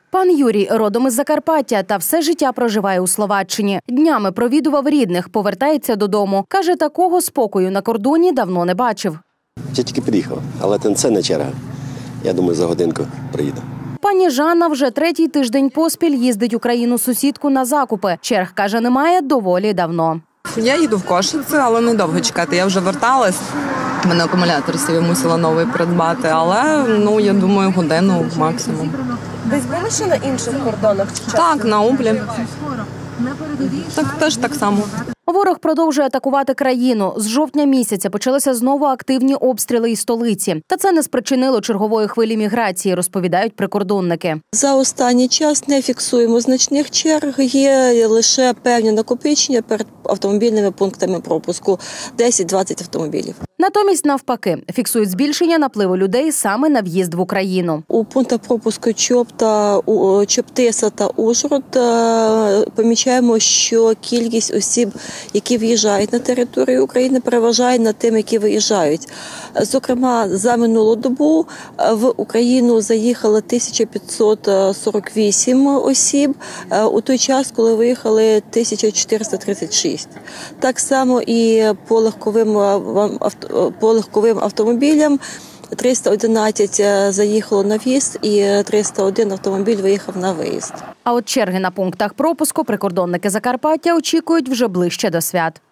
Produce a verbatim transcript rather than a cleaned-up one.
Пан Юрій родом із Закарпаття та все життя проживає у Словаччині. Днями провідував рідних, повертається додому. Каже, такого спокою на кордоні давно не бачив. Я тільки приїхав, але це не черга. Я думаю, за годинку приїду. Пані Жанна вже третій тиждень поспіль їздить у країну-сусідку на закупи. Черг, каже, немає доволі давно. Я їду в Кошице, але недовго чекати. Я вже верталась. У мене акумулятор собі мусила новий придбати, але, ну, я думаю, годину максимум. Десь були ще на інших кордонах? Так, на Ублі. Так, теж так само. Ворог продовжує атакувати країну. З жовтня місяця почалися знову активні обстріли із столиці. Та це не спричинило чергової хвилі міграції, розповідають прикордонники. За останній час не фіксуємо значних черг, є лише певні накопичення перед автомобільними пунктами пропуску – десять-двадцять автомобілів. Натомість, навпаки, фіксують збільшення напливу людей саме на в'їзд в Україну. У пунктах пропуску ЧОП та Чоп-Тиса та Ужгород помічаємо, що кількість осіб, які в'їжджають на територію України, переважає над тим, які виїжджають. Зокрема, за минулу добу в Україну заїхало тисяча п'ятсот сорок вісім осіб, у той час, коли виїхали тисяча чотириста тридцять шість. Так само і по легковим, по легковим автомобілям триста одинадцять заїхало на в'їзд і триста один автомобіль виїхав на виїзд. А от черги на пунктах пропуску прикордонники Закарпаття очікують вже ближче до свят.